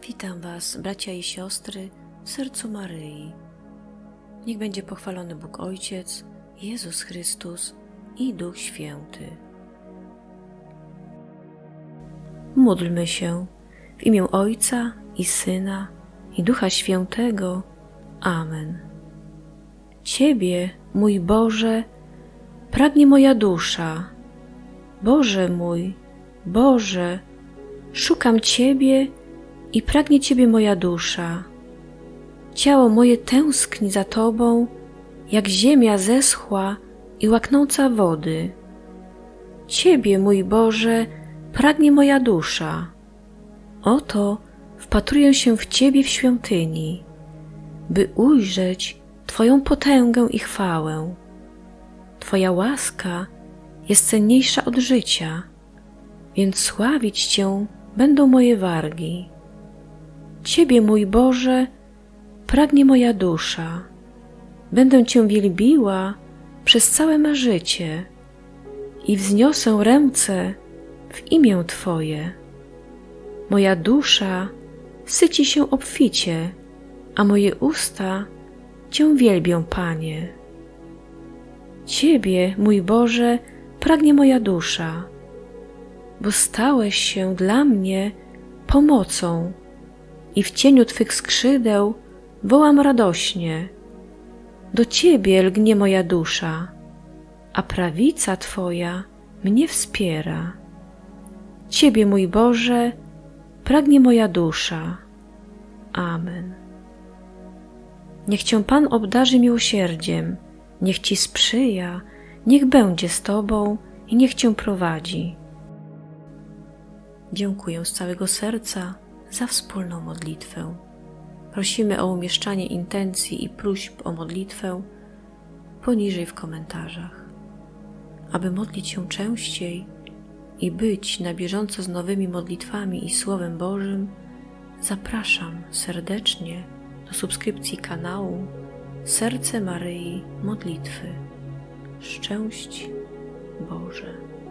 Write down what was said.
Witam Was, bracia i siostry, w sercu Maryi. Niech będzie pochwalony Bóg Ojciec, Jezus Chrystus i Duch Święty. Módlmy się w imię Ojca i Syna i Ducha Świętego. Amen. Ciebie, mój Boże, pragnie moja dusza. Boże mój, Boże, szukam Ciebie i pragnie Ciebie moja dusza. Ciało moje tęskni za Tobą, jak ziemia zeschła i łaknąca wody. Ciebie, mój Boże, pragnie moja dusza. Oto wpatruję się w Ciebie w świątyni, by ujrzeć Twoją potęgę i chwałę. Twoja łaska jest cenniejsza od życia, więc sławić Cię będą moje wargi. Ciebie, mój Boże, pragnie moja dusza. Będę Cię wielbiła przez całe me życie i wzniosę ręce w imię Twoje. Moja dusza syci się obficie, a moje usta Cię wielbią, Panie. Ciebie, mój Boże, pragnie moja dusza, bo stałeś się dla mnie pomocą i w cieniu Twych skrzydeł wołam radośnie. Do Ciebie lgnie moja dusza, a prawica Twoja mnie wspiera. Ciebie, mój Boże, pragnie moja dusza. Amen. Niech Cię Pan obdarzy miłosierdziem, niech Ci sprzyja, niech będzie z Tobą i niech Cię prowadzi. Dziękuję z całego serca za wspólną modlitwę. Prosimy o umieszczanie intencji i próśb o modlitwę poniżej w komentarzach. Aby modlić się częściej i być na bieżąco z nowymi modlitwami i Słowem Bożym, zapraszam serdecznie do subskrypcji kanału Serce Maryi Modlitwy. Szczęść Boże.